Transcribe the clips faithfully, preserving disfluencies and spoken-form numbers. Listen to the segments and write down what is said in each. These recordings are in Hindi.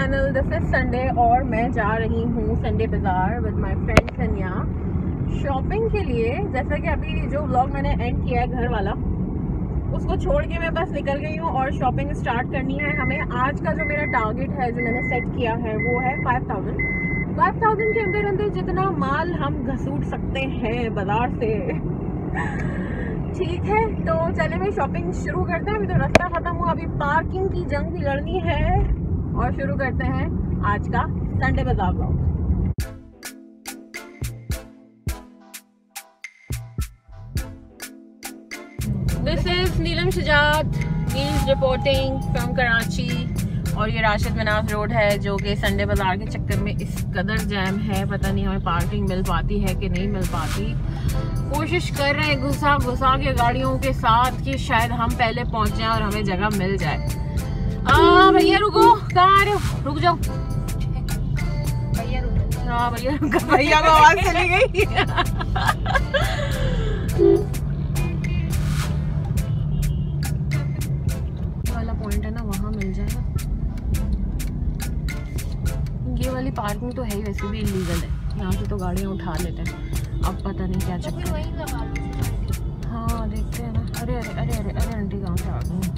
चैनल, दिस इज संडे और मैं जा रही हूँ संडे बाजार with my friend Kanya shopping के लिए। जैसा कि अभी जो व्लॉग मैंने एंड किया है घर वाला, उसको छोड़ के मैं बस निकल गई हूँ और शॉपिंग स्टार्ट करनी है हमें। आज का जो मेरा टारगेट है, जो मैंने सेट किया है, वो है फाइव थाउजेंड फाइव थाउजेंड के अंदर अंदर जितना माल हम घसूट सकते हैं बाजार से। ठीक है, तो चले भाई शॉपिंग शुरू करते हैं। अभी तो रास्ता खत्म हुआ, अभी पार्किंग की जंग भी लड़नी है और शुरू करते हैं आज का संडे बाजार vlog. This is Neelam Shujaat, news reporting from Karachi. और ये राशिद मनाफ रोड है, जो कि संडे बाजार के चक्कर में इस कदर जैम है, पता नहीं हमें पार्किंग मिल पाती है कि नहीं मिल पाती। कोशिश कर रहे हैं घुसा घुसा के गाड़ियों के साथ कि शायद हम पहले पहुंच जाएं और हमें जगह मिल जाए। आ भैया रुको, कहाँ आ रहे हो? रुक जाओ भैया, रुको। हाँ भैया रुको, भैया को आवाज चली गई। वाला पॉइंट है ना, वहाँ मिल जाएगा। ये वाली पार्किंग तो है ही वैसे भी इलीगल है, यहाँ से तो गाड़ियाँ उठा लेते हैं। अब पता नहीं क्या चक्कर है। हाँ देखते हैं ना। अरे अरे अरे अरे अरे आंटी कहाँ से आ गई?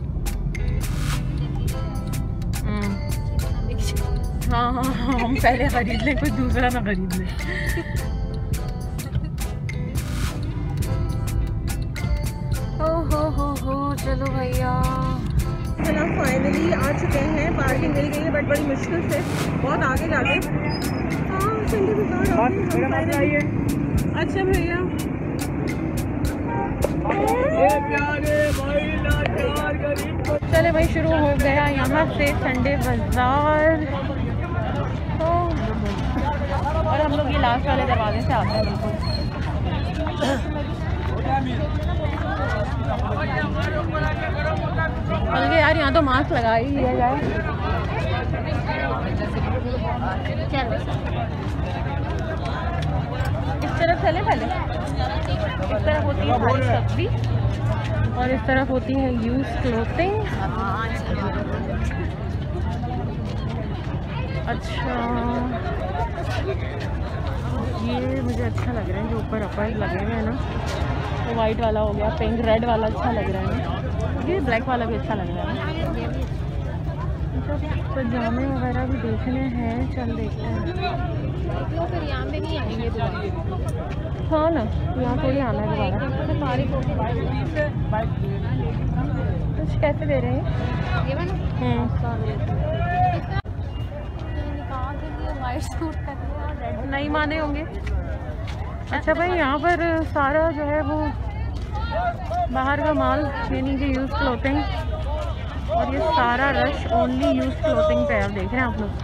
हाँ हाँ हाँ, हम पहले खरीद लें, कोई दूसरा ना खरीद ले। ओ हो हो हो, चलो भैया। चलो फाइनली आ चुके हैं, पार्किंग मिल गई है बट बड़ी मुश्किल से, बहुत आगे जाके। हाँ संडे बाजार आइए। अच्छा भैया, चले भाई शुरू हो गया यहाँ से संडे बाजार। तो और हम लोग ये लास्ट वाले दरवाजे से आते हैं बिल्कुल। बल्कि यार यहाँ तो मास्क लगा ही लिया जाए। इस तरफ चले पहले। इस तरफ होती है हरी सब्जी और इस तरफ होती है यूज क्लोथिंग। अच्छा ये मुझे अच्छा लग रहा है, जो ऊपर अपर लगे हुए हैं ना, तो वाइट वाला हो गया, पिंक रेड वाला अच्छा लग रहा है ना, ये ब्लैक वाला भी अच्छा लग रहा है। पजामे वगैरह भी देखने हैं, चल देखते हैं। फिर यहाँ पे नहीं आएंगे दोबारा। हाँ ना, यहाँ थोड़ी आना है दोबारा। कुछ कैसे दे रहे हैं ये वाला? नहीं माने होंगे। अच्छा भाई, यहाँ पर सारा जो है वो बाहर का माल, यानी कि यूज क्लोथिंग, और ये सारा रश ओनली यूज क्लोथिंग पे आप देख रहे हैं आप लोग।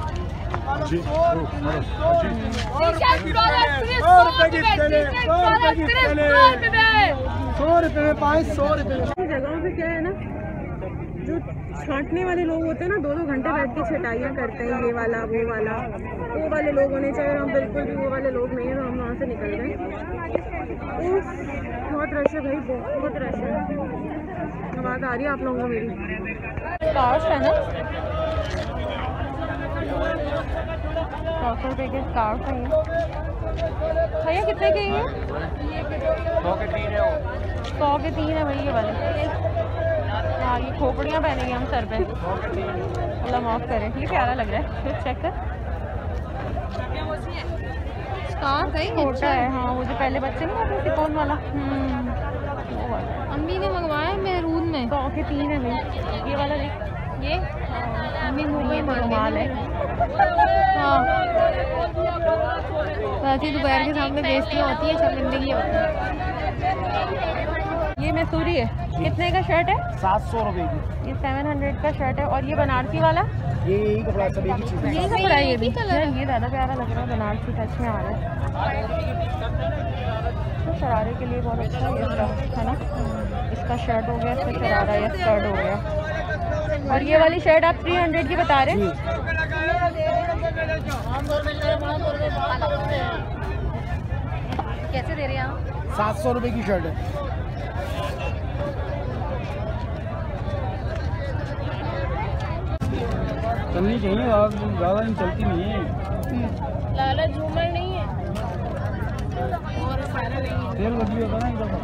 जगहों पे क्या है ना, जो छांटने वाले लोग होते हैं ना, दो दो घंटे बैठ के छटाइयाँ करते हैं, ये वाला वो वाला, वो वाले लोग होने चाहिए। हम बिल्कुल भी वो वाले लोग नहीं हैं, तो हम वहाँ से निकल गए। बहुत रश है भाई, बहुत रश है। आवाज़ आ रही है आप लोगों को मेरी? स्कार्फ है ना, सौ रुपये के स्कार्फ है ये। भैया कितने के ये? सौ के तीन है। सौ के तीन है भाई ये वाले। हाँ ये खोपड़ियाँ पहनेंगे हम सर पे, अल्लाह माफ़ करे। ये प्यारा लग रहा है, फिर चेक कर। स्कार्फ है, छोटा है। हाँ वो जो पहले बच्चे नहीं होते सिकोन वाला, वो वाला अम्मी ने मंगवाया मैरून में। सौ के तीन है भाई ये वाला। देख ये अम्मी मुँह में रुमाल है। हाँ वैसे दोपहर के सामने बेइज्जतियाँ होती है, शर्मिंदगी होती है। ये मैसूरी है, कितने का शर्ट है? सात सौ रुपए की। ये सेवन हंड्रेड का शर्ट है। और ये बनारसी वाला, ये यही कपड़ा सब एक ही चीज़ है। यही कपड़ा है ये भी। ये ज़्यादा प्यारा लग रहा है, बनारसी टच में आ रहा है। तो शरारे के लिए बहुत अच्छा ये है ना। इसका शर्ट हो गया, इसका शरारा या स्कर्ट हो गया। और ये वाली शर्ट आप थ्री हंड्रेड की बता रहे हैं? कैसे दे रहे हैं आप? सात सौ रुपये की शर्ट है। चलनी चाहिए आप, ज़्यादा नहीं चलती नहीं है। लाला झूमर नहीं है और सारा नहीं है। तेल लगी होगा ना इधर।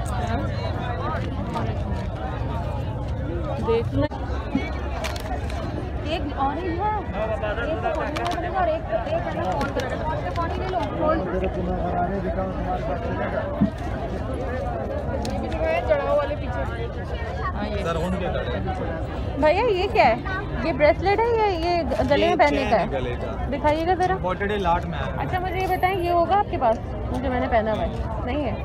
देखना एक ऑरेंज है, एक तो पानी और एक एक है ऑन कलर का। पानी ले लो, तेरे को मैं कराने दिखाऊं तुम्हारे पास चलेगा। ये भी दिखाया चढ़ाव वाले पीछे। हाँ ये भैया ये क्या है? ये ब्रेसलेट है या ये गले में पहनने का है? दिखाइएगा जरा। लाट में है। अच्छा मुझे ये बताएं, ये होगा आपके पास? मुझे मैंने पहना हुआ है। नहीं है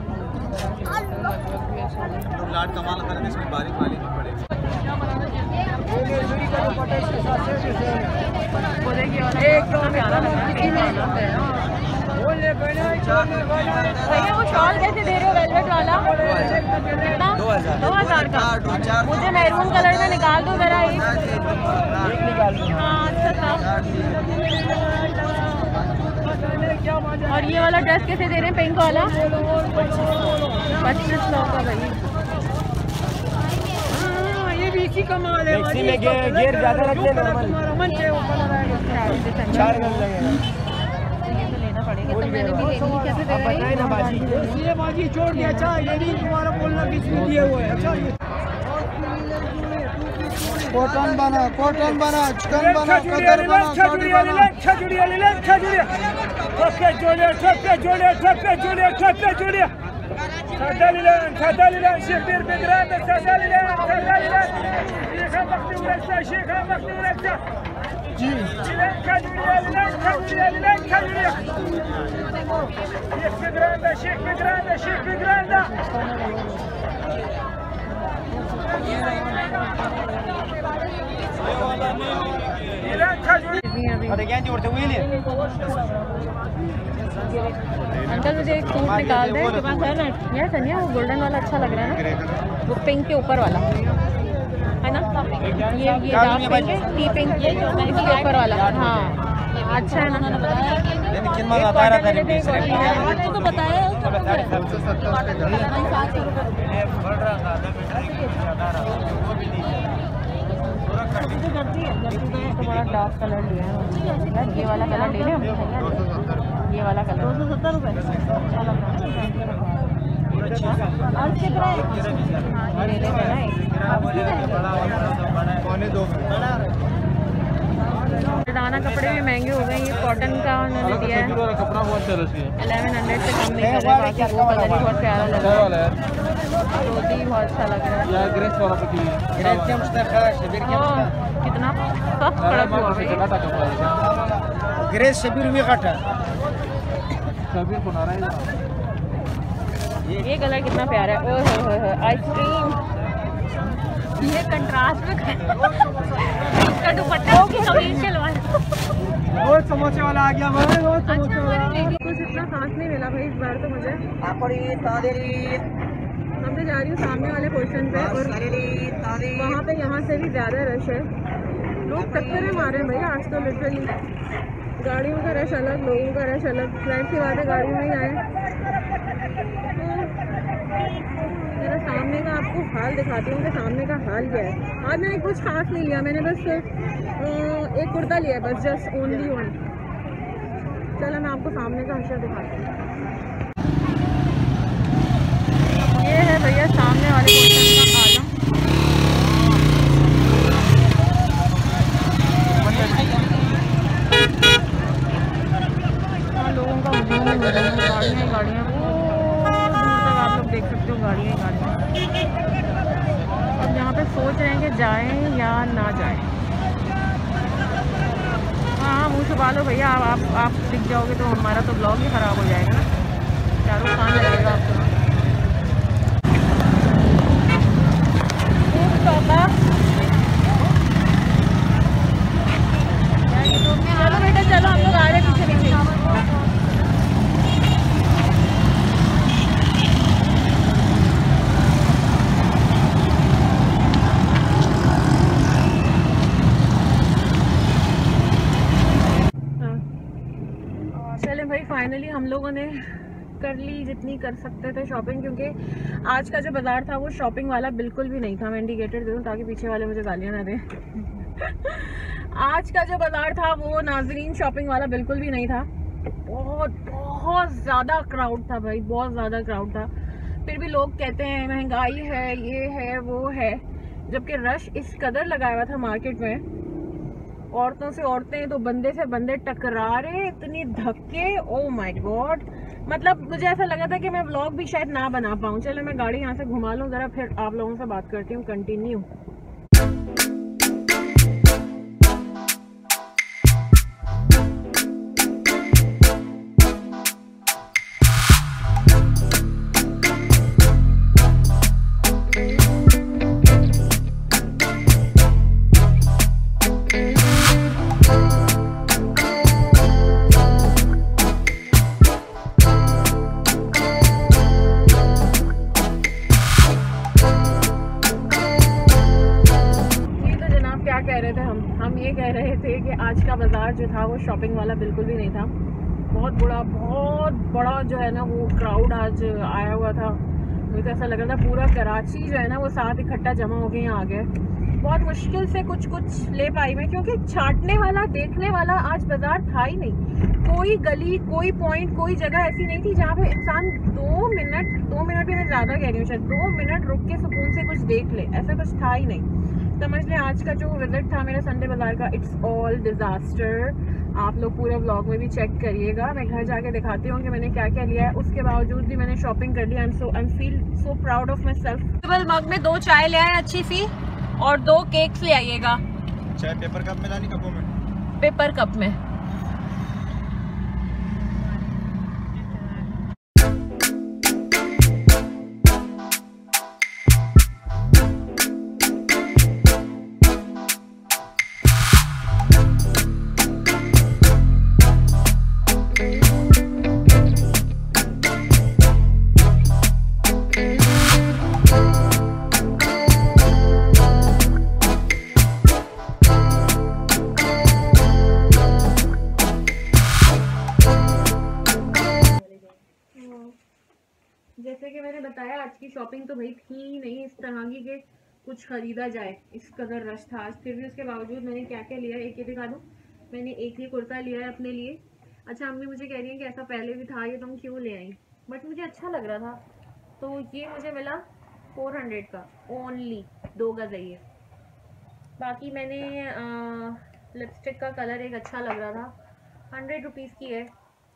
लाट कमाल कर दे, इसमें बारीक वाली नहीं पड़ेगी। वो देखिए वाला कितना प्यारा लग रहा है। भैया वो शॉल कैसे दे रहे हो वेलवेट वाला? कितना? दो हजार दो हजार का। मुझे मैरून कलर में निकाल दो जरा एक। हाँ अच्छा था। और ये वाला ड्रेस कैसे दे रहे हैं पिंक वाला? पच्चीस सौ का भाई। ये भी इसी का माल है। मैक्सी में गे, गेयर ज़्यादा रख ले नॉर्मल। चार गज लगेगा। पड़ेगा तो मैंने भी लेनी कैसे दे रहे हैं? ना बाजी, ये बाजी छोड़ दिया। अच्छा ये भी तुम्हारा बोलना बीच में दिए हुए है। अच्छा ये कॉटन बना, कॉटन बना, चिकन बना, कतर बना, साड़ी बना। छजुड़िया ले ले, छजुड़िया ठोके जोड़िया, ठोके जोड़िया, ठोके जोड़िया, ठोके जोड़िया। सादा ले ले, सादा ले ले, शेख बीर बिगरान, सादा ले ले, सादा ले ले। शेख मखती उरसा, शेख मखती उरसा। जी छजुड़िया ले ले, छजुड़िया ले ले, छजुड़िया। शेख बिगरान, शेख बिगरान, शेख बिगरान। अंकल मुझे एक सूट निकाल दे, के पास है ना? यार सनिया वो गोल्डन वाला अच्छा लग रहा है ना, वो पिंक के ऊपर वाला है ना? ये ये डार्क पिंक है, टी पिंक ये जो इसके ऊपर वाला। हाँ अच्छा है ना? तो बताया तो बड़ा डार्क कलर लिया है यार। ये वाला कलर ले लें हम? ये वाला कलर दो सौ सत्तर रुपये दाना। कपड़े भी महंगे हो गए। ये कॉटन का उन्होंने दिया है, कपड़ा बहुत अच्छा है। इलेवन हंड्रेड से कम नहीं कर रहे। बाकी वो कलर भी बहुत प्यारा लग रहा है, धोती भी बहुत अच्छा लग रहा है। कितना सख्त कड़क हुआ है। ग्रेस शबीर भी काटा ये कलर कितना प्यारा है। ओह हो हो आइसक्रीम। ये कंट्रास्ट में इसका दुपट्टा की कमीज सलवार। रोज समोसे वाला आ गया भाई, रोज समोसे वाला। कुछ इतना खास नहीं मिला भाई इस बार तो मुझे। हम तो जा रही हूँ सामने वाले पोर्शन पे और वहाँ पे यहाँ से भी ज़्यादा रश है। लोग टक्कर में मारे हैं भाई आज तो लिटरली। गाड़ियों का रश अलग, लोगों का रश अलग। फ्लाइट की बात है, गाड़ियों में ही आए। मेरा सामने का आपको हाल दिखाती हूँ कि सामने का हाल क्या है। आज मैंने कुछ खास नहीं लिया, मैंने बस एक कुर्ता लिया बस, जस्ट ओनली वन। चलो मैं आपको सामने का हशर दिखाती हूँ। ये है भैया सामने वाले पोर्शन का आलम। हाँ लोगों का हुजूम है, गाड़ियाँ गाड़ियाँ वो दूर तक आप लोग देख सकते हो, गाड़ियाँ गाड़ियाँ। अब यहाँ पे सोच रहे हैं कि जाएं या ना जाएं। हाँ मुँह छुपा लो भैया, आप आप आप दिख जाओगे तो हमारा तो ब्लॉग ही ख़राब हो जाएगा ना। शाहरुख खान लगेगा आपको। चलो बेटा चलो, हम लोग आ रहे पीछे पीछे। चले भाई फाइनली हम लोगों ने कर ली जितनी कर सकते थे शॉपिंग, क्योंकि आज का जो बाजार था वो शॉपिंग वाला बिल्कुल भी नहीं था। मैं इंडिकेटर दे दूँ ताकि पीछे वाले मुझे गालियाँ ना दें। आज का जो बाजार था वो नाजरीन शॉपिंग वाला बिल्कुल भी नहीं था। बहुत बहुत ज़्यादा क्राउड था भाई, बहुत ज़्यादा क्राउड था। फिर भी लोग कहते हैं महंगाई है, ये है वो है, जबकि रश इस कदर लगाया हुआ था मार्केट में। औरतों से औरतें तो बंदे से बंदे टकरा रहे, इतनी धक्के, ओ माय गॉड। मतलब मुझे ऐसा लगा था कि मैं व्लॉग भी शायद ना बना पाऊँ। चलो मैं गाड़ी यहाँ से घुमा लूँ ज़रा, फिर आप लोगों से बात करती हूँ कंटिन्यू। आज का बाजार जो था वो शॉपिंग वाला बिल्कुल भी नहीं था। बहुत बड़ा बहुत बड़ा जो है ना वो क्राउड आज आया हुआ था। मुझे तो ऐसा लग रहा था पूरा कराची जो है ना वो साथ इकट्ठा जमा हो के यहाँ आ गए। बहुत मुश्किल से कुछ कुछ ले पाई मैं, क्योंकि छांटने वाला देखने वाला आज बाजार था ही नहीं। कोई गली, कोई पॉइंट, कोई जगह ऐसी नहीं थी जहाँ पे इंसान दो मिनट दो मिनट भी मैं ज़्यादा कह रही हूँ, शायद दो मिनट रुक के सुकून से कुछ देख ले, ऐसा कुछ था ही नहीं। समझ लें आज का जो विजिट था मेरा संडे बाजार का, इट्स ऑल डिजास्टर। आप लोग पूरे व्लॉग में भी चेक करिएगा। मैं घर जाके दिखाती हूँ कि मैंने क्या क्या लिया है। उसके बावजूद भी मैंने शॉपिंग कर ली। I am so I feel so proud of myself. Mug में दो चाय ले आए अच्छी सी, और दो केक्स ले आइएगा। चाय पेपर कप में लानी, कपों में? पेपर कप में। जैसे कि मैंने बताया आज की शॉपिंग तो भाई थी नहीं इस तरह की कि कुछ खरीदा जाए, इस कदर रश था आज। फिर भी उसके बावजूद मैंने क्या क्या लिया, एक ये दिखा दूँ। मैंने एक ये कुर्ता लिया है अपने लिए। अच्छा, अम्मी मुझे कह रही है कि ऐसा पहले भी था, ये तुम क्यों ले आई, बट मुझे अच्छा लग रहा था तो ये मुझे मिला फोर हंड्रेड का ओनली, दो गज है ये। बाकी मैंने लिपस्टिक का कलर एक अच्छा लग रहा था, हंड्रेड रुपीज़ की है।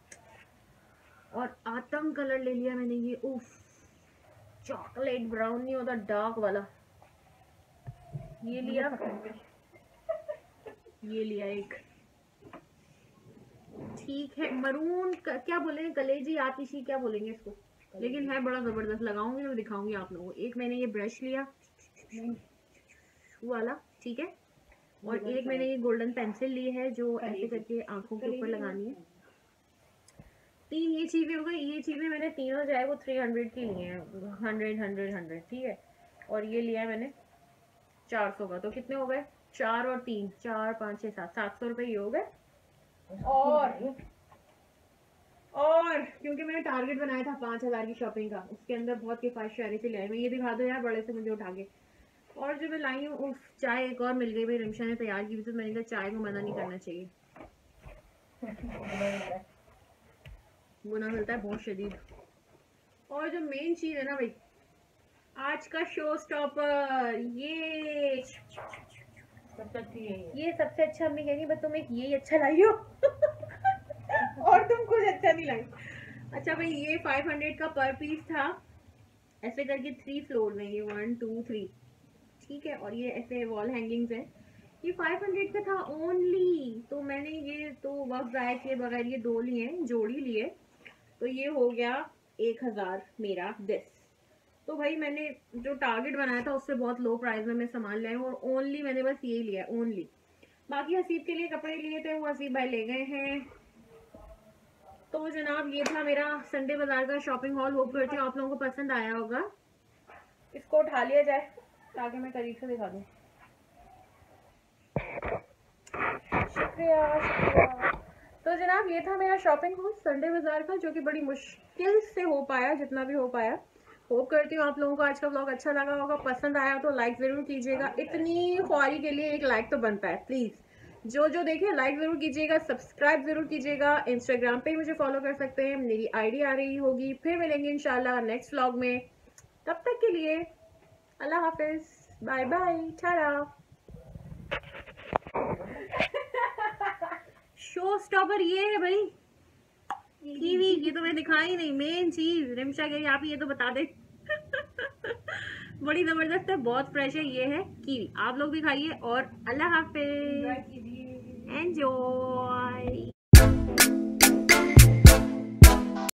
और आतम कलर ले लिया मैंने, ये उफ चॉकलेट ब्राउन नहीं होता, डार्क वाला, ये लिया। ये लिया एक, ठीक है, मरून क्या बोलेंगे, कलेजी आतिशी क्या बोलेंगे इसको, लेकिन है बड़ा जबरदस्त। लगाऊंगी तो दिखाऊंगी आप लोगों को। एक मैंने ये ब्रश लिया वाला, ठीक है, और एक मैंने ये गोल्डन पेंसिल ली है जो ऐसे करके आंखों के ऊपर लगानी है। तीन ये चीज़ें हो गई। ये चीज़ें मैंने तीनों जो है वो थ्री हंड्रेड की ली हैं, हंड्रेड हंड्रेड हंड्रेड, ठीक है। और ये लिया है मैंने चार सौ का, तो कितने हो गए, चार और तीन, चार पाँच छः सात, सात सौ रुपये ये हो गए। और और क्योंकि मैंने टारगेट बनाया था पाँच हज़ार की शॉपिंग का, उसके अंदर बहुत किफायत शायरी से लिया है। मैं ये दिखा दो यार बड़े से मुझे उठा के। और जो मैं लाई हूँ चाय एक और मिल गई भाई, रिमशा ने तैयार की थी, तो मैंने कहा चाय को मना नहीं करना चाहिए, गुना मिलता है बहुत शदीद। और जो मेन चीज है ना भाई आज का शो स्टॉपर, ये ये सबसे अच्छा मम्मी कह रही है, तुम एक ये अच्छा लाई हो और तुम कुछ अच्छा नहीं लाई। अच्छा भाई ये फाइव हंड्रेड का पर पीस था, ऐसे करके थ्री फ्लोर में, ये वन टू थ्री, ठीक है। और ये ऐसे वॉल हैंगिंग्स है, ये फाइव हंड्रेड का था ओनली। तो मैंने ये तो वक्त ज़ाया किए बगैर ये दो लिए, जोड़ी लिए, तो ये हो गया एक हज़ार मेरा दिस। तो भाई मैंने जो टारगेट बनाया था उससे बहुत लो प्राइस में मैं सामान लाया हूँ, और ओनली मैंने बस ये लिया ओनली। बाकी हसीब के लिए कपड़े लिए थे वो हसीब भाई ले गए हैं। तो जनाब ये था मेरा संडे बाजार का शॉपिंग हॉल। होप करती हूँ आप लोगों को पसंद आया होगा। इसको उठा लिया जाए ताकि मैं करीब से दिखा दूँ। शुक्रिया शुक्रिया। तो जनाब ये था मेरा शॉपिंग हॉल संडे बाजार का, जो कि बड़ी मुश्किल से हो पाया, जितना भी हो पाया। होप करती हूँ आप लोगों को आज का व्लॉग अच्छा लगा होगा, पसंद आया तो लाइक ज़रूर कीजिएगा। इतनी ख्वारी के लिए एक लाइक तो बनता है, प्लीज़ जो जो देखे लाइक ज़रूर कीजिएगा, सब्सक्राइब ज़रूर कीजिएगा। इंस्टाग्राम पे मुझे फॉलो कर सकते हैं, मेरी आईडी आ रही होगी। फिर मिलेंगे इंशाल्लाह नेक्स्ट व्लॉग में, तब तक के लिए अल्लाह हाफिज़, bye bye, tata. Show stopper ये है भाई कीवी, ये तो मैं दिखाई नहीं, मेन चीज रिमशा गई आप ये तो बता दे। बड़ी जबरदस्त है, बहुत फ्रेश है, ये है कीवी। आप लोग भी खाइए और अल्लाह हाफिज़, एंजॉय।